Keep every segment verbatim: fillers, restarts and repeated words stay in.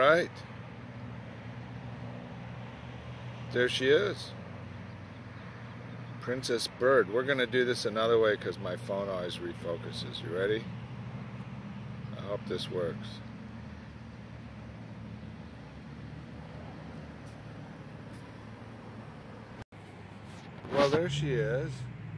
right. There she is. Princess Bird. We're going to do this another way because my phone always refocuses. You ready? I hope this works. Well, there she is.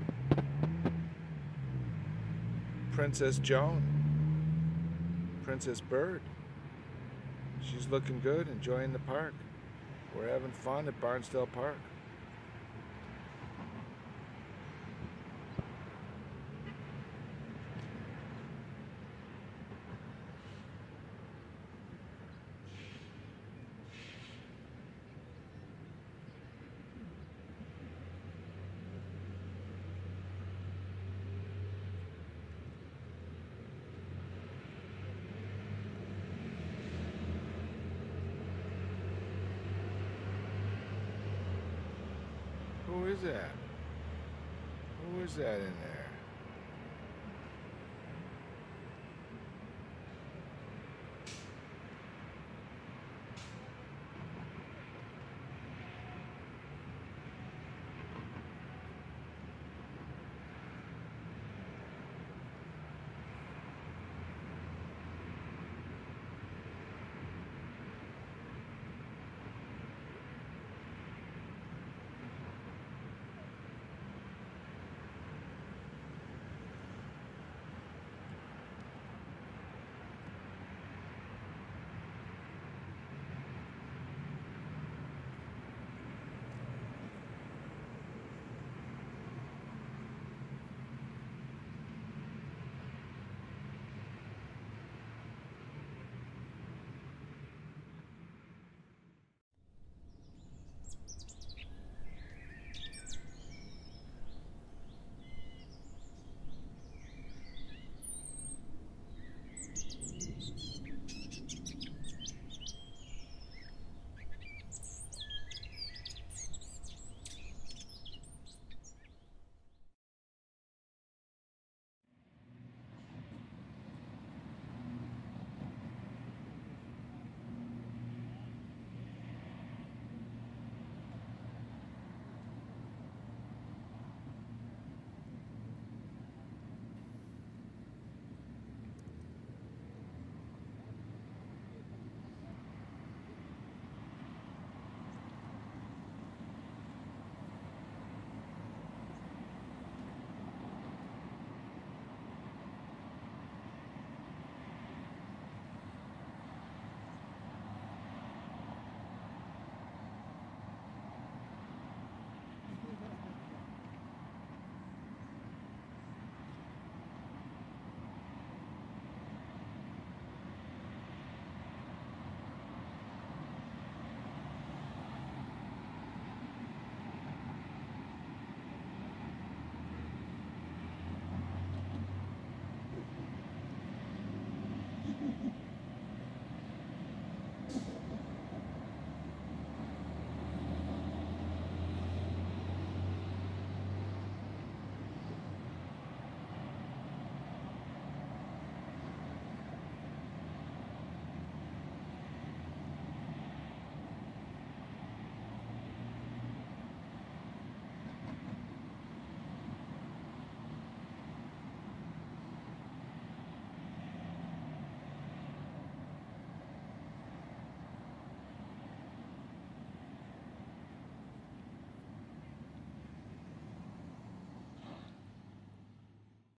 Princess Joan. Princess Bird. She's looking good, enjoying the park. We're having fun at Barnsdall Park. Who is that? Who is that in there?